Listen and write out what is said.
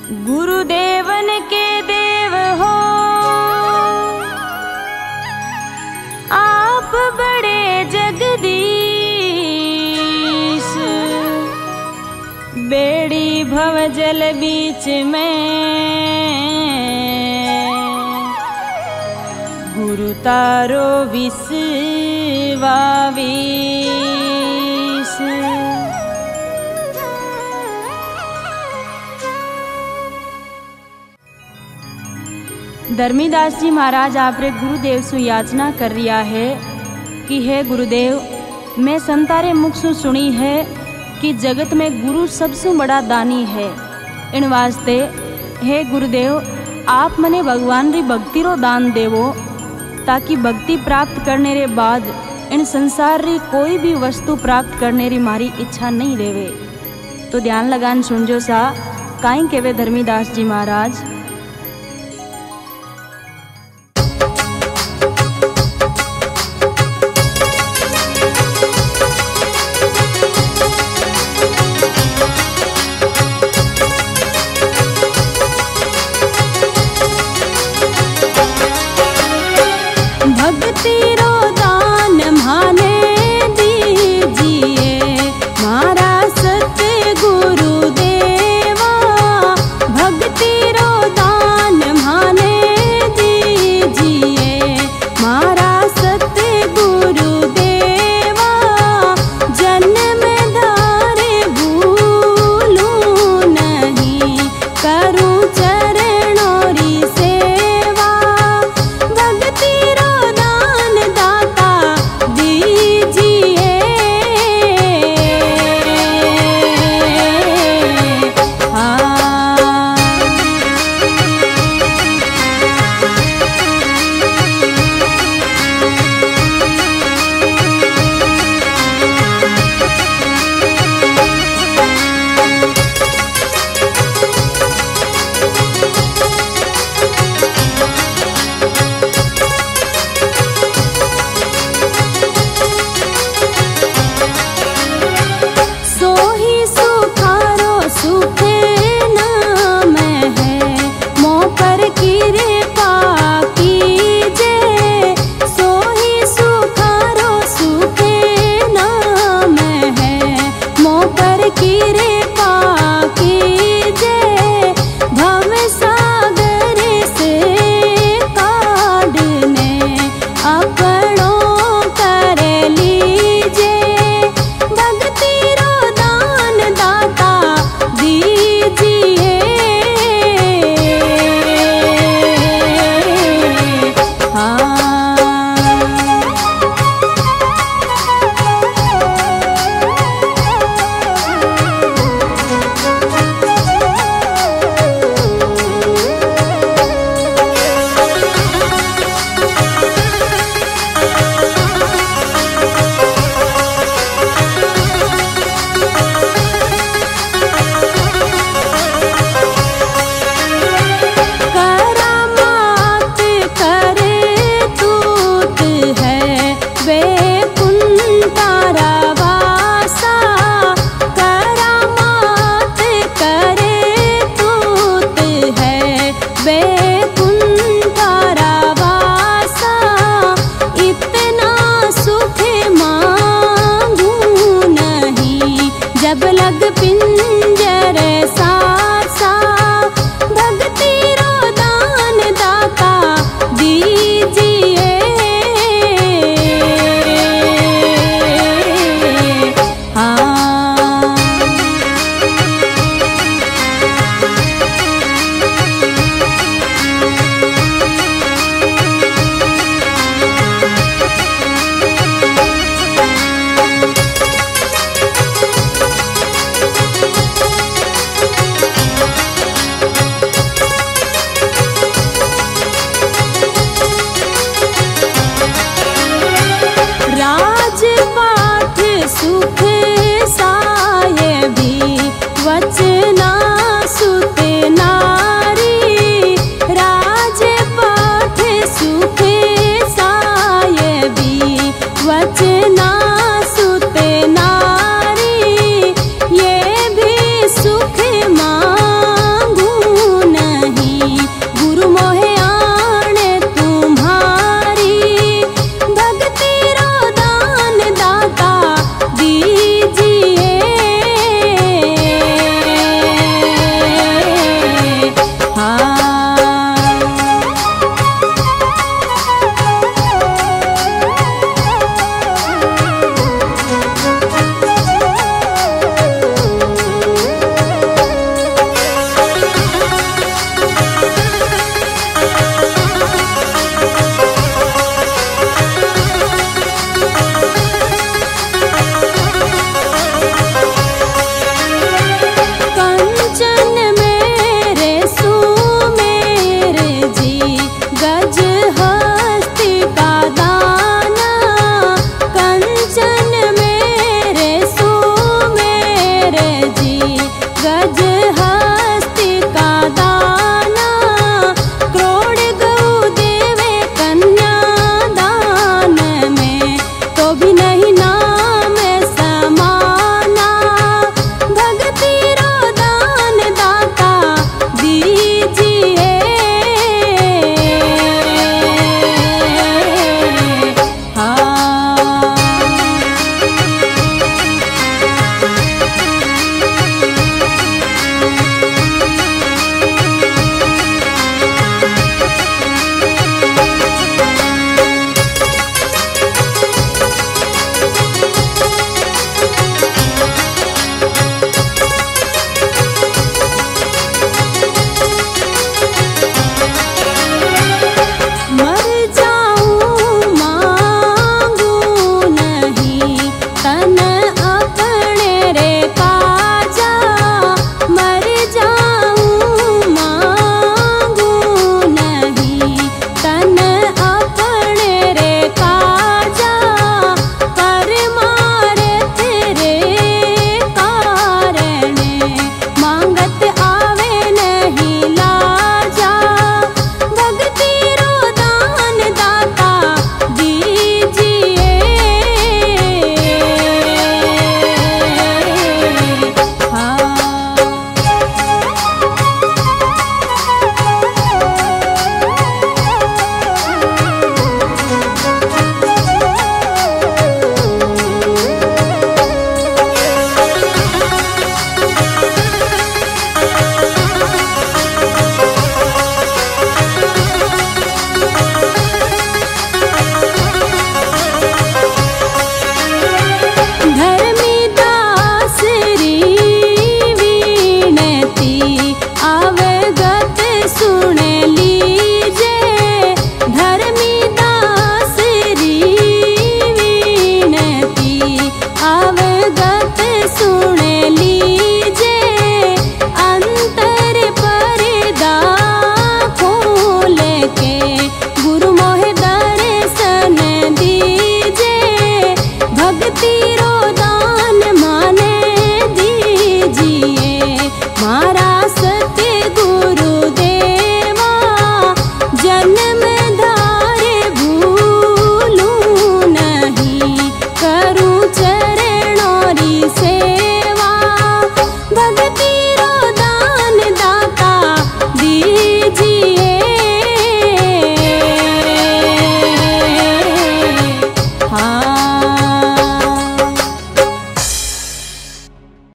गुरुदेवन के देव हो आप बड़े जगदीश, बेड़ी भव जल बीच में गुरु तारो विश्वावीश। धर्मीदास जी महाराज आपरे गुरुदेव सु याचना कर रिया है कि हे गुरुदेव, मैं संतारे मुख सु सुनी है कि जगत में गुरु सबसे बड़ा दानी है। इन वास्ते हे गुरुदेव आप मने भगवान री भक्ति रो दान देवो, ताकि भक्ति प्राप्त करने रे बाद इन संसार री कोई भी वस्तु प्राप्त करने री मारी इच्छा नहीं रेवे। तो ध्यान लगान सुनजो सा काई केवे धर्मीदास जी महाराज। भक्ति रो दान माने दीजिए मारा सत्य गुरुदेवा, भक्ति रो दान माने दीजिए मारा सत्य गुरुदेवा। जन्म धारे भूलूं नहीं, करूं चरणों री सेवा। भक्ति रो दान दाता दीजिए, सोही सुखारो सुखे नाम है, मोह पर कृपा कीजे। सोही सुखारो सुखे नाम है, मोह पर कृपा कीजे। भव सागर से काढ़ने अपनों कर लीजे। भक्ति रो दान दाता दीजिए, है।